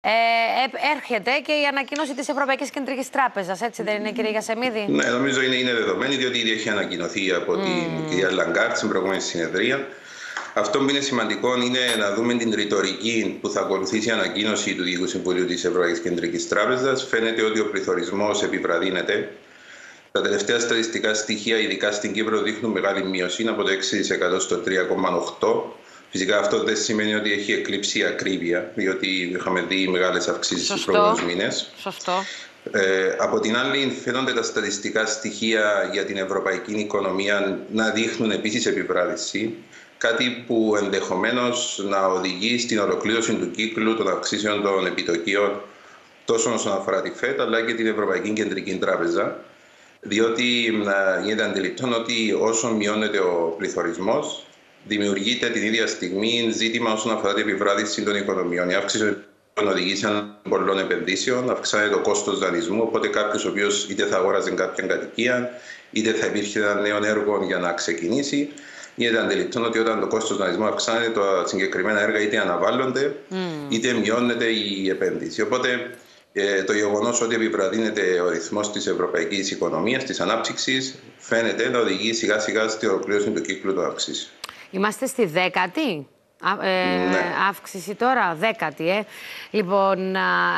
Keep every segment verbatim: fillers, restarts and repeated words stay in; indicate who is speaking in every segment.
Speaker 1: Ε, έρχεται και η ανακοίνωση της Ευρωπαϊκής Κεντρικής Τράπεζας, έτσι δεν είναι, κύριε Γασεμίδη?
Speaker 2: Ναι, νομίζω είναι, είναι δεδομένη, διότι ήδη έχει ανακοινωθεί από mm. την κυρία Λαγκάρτ στην προηγούμενη συνεδρία. Αυτό που είναι σημαντικό είναι να δούμε την ρητορική που θα ακολουθήσει η ανακοίνωση του Διοικητικού Συμβουλίου της Ευρωπαϊκής Κεντρικής Τράπεζας. Φαίνεται ότι ο πληθωρισμός επιβραδύνεται. Τα τελευταία στατιστικά στοιχεία, ειδικά στην Κύπρο, δείχνουν μεγάλη μείωση από το έξι τοις εκατό στο τρία κόμμα οκτώ τοις εκατό. Φυσικά αυτό δεν σημαίνει ότι έχει εκλείψει η ακρίβεια, διότι είχαμε δει μεγάλες αυξήσεις στους προηγούμενους μήνες.
Speaker 1: Σωστό.
Speaker 2: Ε, από την άλλη, φαίνονται τα στατιστικά στοιχεία για την ευρωπαϊκή οικονομία να δείχνουν επίσης επιβράδυση, κάτι που ενδεχομένως να οδηγεί στην ολοκλήρωση του κύκλου των αυξήσεων των επιτοκίων τόσο όσον αφορά τη ΦΕΤ αλλά και την Ευρωπαϊκή Κεντρική Τράπεζα, διότι ε, γίνεται αντιληπτό ότι όσο μειώνεται ο πληθωρισμός, δημιουργείται την ίδια στιγμή ζήτημα όσον αφορά την επιβράδυση των οικονομιών. Η αύξηση των οδηγεί σε πολλών επενδύσεων, αυξάνεται το κόστος δανεισμού. Οπότε κάποιο ο οποίο είτε θα αγόραζε κάποια κατοικία, είτε θα υπήρχε ένα νέο έργο για να ξεκινήσει, γίνεται αντιληπτό ότι όταν το κόστος δανεισμού αυξάνεται, τα συγκεκριμένα έργα είτε αναβάλλονται, mm. είτε μειώνεται η επένδυση. Οπότε ε, το γεγονός ότι επιβραδύνεται ο ρυθμός της ευρωπαϊκής οικονομίας, της ανάπτυξης, φαίνεται να οδηγεί σιγά σιγά στην ολοκλήρωση του κύκλου των αυξήσεων.
Speaker 1: Είμαστε στη δέκατη ε, ναι. αύξηση τώρα, δέκατη, ε. Λοιπόν, ε,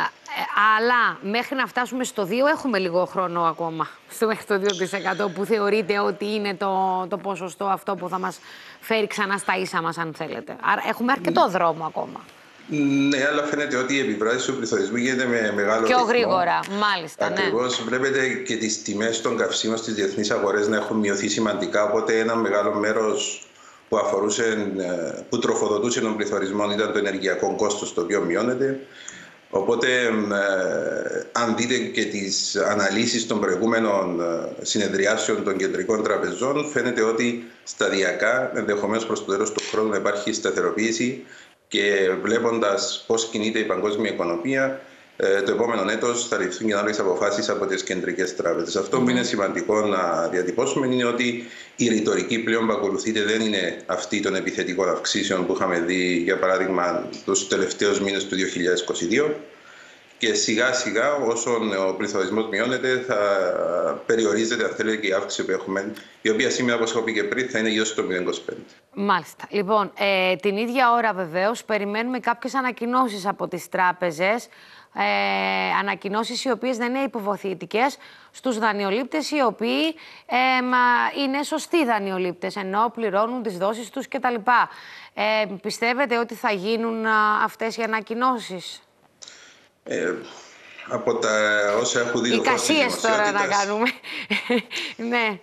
Speaker 1: αλλά μέχρι να φτάσουμε στο δύο έχουμε λίγο χρόνο ακόμα, στο μέχρι το δύο τοις εκατό που θεωρείτε ότι είναι το, το ποσοστό αυτό που θα μας φέρει ξανά στα ίσα μας, αν θέλετε. Άρα έχουμε αρκετό δρόμο ακόμα.
Speaker 2: Ναι, αλλά φαίνεται ότι η επιβράδυση του πληθωρισμού γίνεται με μεγάλο
Speaker 1: πιο
Speaker 2: ρυθμό.
Speaker 1: γρήγορα, μάλιστα.
Speaker 2: Ακριβώς, ναι. Βλέπετε και τις τιμές των καυσίμων στις διεθνείς αγορές να έχουν μειωθεί σημαντικά, οπότε ένα μεγάλο μέρος που, αφορούσε, που τροφοδοτούσε τον πληθωρισμό ήταν το ενεργειακό κόστος, το οποίο μειώνεται. Οπότε, ε, αν δείτε και τις αναλύσεις των προηγούμενων συνεδριάσεων των κεντρικών τραπεζών, φαίνεται ότι σταδιακά, ενδεχομένως προς το τέλος του χρόνου, να υπάρχει σταθεροποίηση και βλέποντας πώς κινείται η παγκόσμια οικονομία, το επόμενο έτος θα ληφθούν και άλλες αποφάσεις από τις κεντρικές τράπεζες. Αυτό που είναι σημαντικό να διατυπώσουμε είναι ότι η ρητορική πλέον που ακολουθείται δεν είναι αυτή των επιθετικών αυξήσεων που είχαμε δει, για παράδειγμα, τους τελευταίους μήνες του δύο χιλιάδες είκοσι δύο. Και σιγά σιγά, όσον ο πληθωρισμός μειώνεται, θα περιορίζεται, αν θέλετε, και η αύξηση που έχουμε, η οποία σήμερα, όπως έχω πει και πριν, θα είναι γύρω στο μηδέν κόμμα είκοσι πέντε.
Speaker 1: Μάλιστα. Λοιπόν, ε, την ίδια ώρα βεβαίως περιμένουμε κάποιες ανακοινώσεις από τις τράπεζες. Ε, ανακοινώσεις οι οποίες δεν είναι υποβοηθητικές στους δανειολήπτες, οι οποίοι ε, μα, είναι σωστοί δανειολήπτες, ενώ πληρώνουν τις δόσεις τους κτλ. Ε, πιστεύετε ότι θα γίνουν α, αυτές οι ανακοινώσεις?
Speaker 2: Ε, από τα όσα έχω δει...
Speaker 1: Εικασίες τώρα να κάνουμε. Ναι.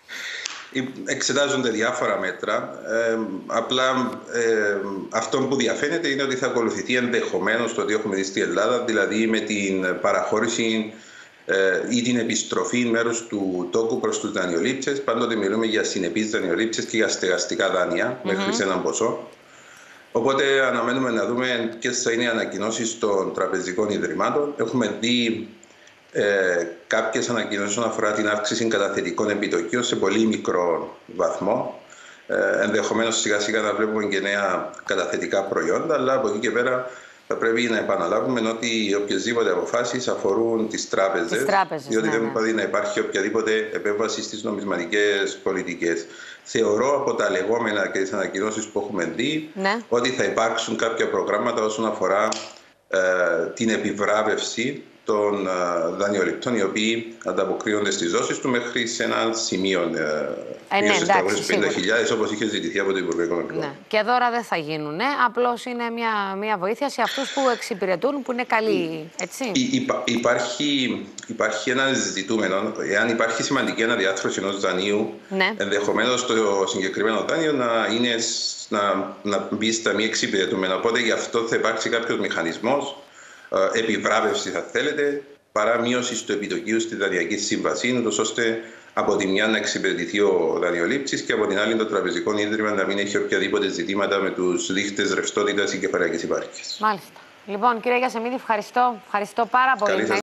Speaker 2: Εξετάζονται διάφορα μέτρα. Ε, απλά ε, αυτό που διαφαίνεται είναι ότι θα ακολουθηθεί ενδεχομένως το ότι έχουμε δει στην Ελλάδα, δηλαδή με την παραχώρηση ε, ή την επιστροφή μέρους του τόκου προς τους δανειολήπτες. Πάντοτε μιλούμε για συνεπείς δανειολήπτες και για στεγαστικά δάνεια mm-hmm. μέχρι σε έναν ποσό. Οπότε αναμένουμε να δούμε ποιες θα είναι οι ανακοινώσεις των τραπεζικών ιδρυμάτων. Έχουμε δει Ε, κάποιες ανακοινώσεις όσον αφορά την αύξηση καταθετικών επιτοκίων σε πολύ μικρό βαθμό. Ε, ενδεχομένως σιγά σιγά να βλέπουμε και νέα καταθετικά προϊόντα, αλλά από εκεί και πέρα θα πρέπει να επαναλάβουμε ότι οποιασδήποτε αποφάσεις αφορούν τις τράπεζες,
Speaker 1: τις τράπεζες
Speaker 2: διότι
Speaker 1: ναι,
Speaker 2: δεν
Speaker 1: ναι.
Speaker 2: μπορεί να υπάρχει οποιαδήποτε επέμβαση στις νομισματικές πολιτικές. Θεωρώ από τα λεγόμενα και τις ανακοινώσεις που έχουμε δει
Speaker 1: ναι.
Speaker 2: ότι θα υπάρξουν κάποια προγράμματα όσον αφορά ε, την επιβράβευση των δανειοληπτών, οι οποίοι ανταποκρίνονται στις δόσεις του μέχρι σε ένα σημείο
Speaker 1: ε, ναι,
Speaker 2: στις τριακόσιες πενήντα χιλιάδες, όπως είχε ζητηθεί από το Υπουργείο Οικονομικών.
Speaker 1: Ναι. Και δώρα δεν θα γίνουν, ναι. Απλώς είναι μια, μια βοήθεια σε αυτούς που εξυπηρετούν, που είναι καλοί, έτσι.
Speaker 2: Υπά, υπάρχει, υπάρχει ένα ζητούμενο, εάν υπάρχει σημαντική αναδιάρθρωση ενός δανείου, ναι. ενδεχομένως το συγκεκριμένο δάνειο να, είναι, να, να μπει στα μη εξυπηρετούμενα. Οπότε γι' αυτό θα υπάρξει κάποιος μηχανισμός επιβράβευση, θα θέλετε, παρά μείωση του επιτοκίου στη δανειακή σύμβαση, ώστε από τη μια να εξυπηρετηθεί ο δανειολήπτης και από την άλλη το τραπεζικό ίδρυμα να μην έχει οποιαδήποτε ζητήματα με τους δείχτες ρευστότητας ή κεφαλαιακής υπάρκειας.
Speaker 1: Μάλιστα. Λοιπόν, κύριε Γασεμίδη, ευχαριστώ. Ευχαριστώ πάρα πολύ.